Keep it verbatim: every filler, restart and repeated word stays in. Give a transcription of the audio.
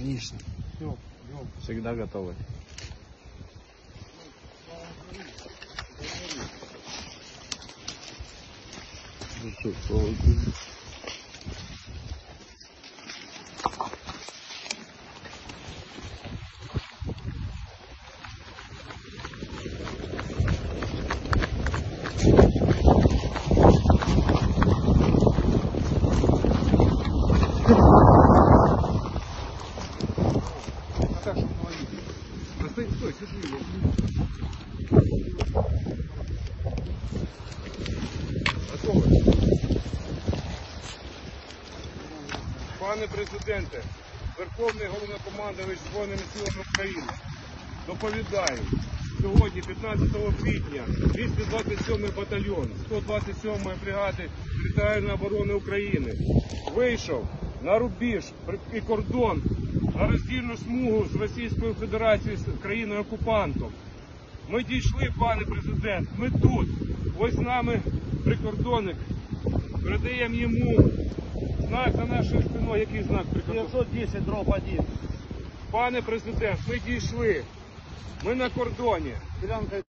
Конечно. Все, идем. Всегда готовы. Ну что, слава Богу. Так, чтобы ловить. Стой, стой, держи его. Готовы? Пане президенте, Верховний Головнокомандувач Збройними силами України, доповідаю. Сьогодні, п'ятнадцятого квітня, двісті двадцять сьомий батальйон сто двадцять сьомої бригади територіальної оборони України вийшов на рубіж і кордон, на роздільну смугу з Російською Федерацією, з країною-окупантом. Ми дійшли, пане президент, ми тут. Ось з нами прикордонник. Передаємо йому знак за нашою спиною. Який знак прикордонника? девятьсот десять дроб один. Пане президент, ми дійшли. Ми на кордоні. Делянка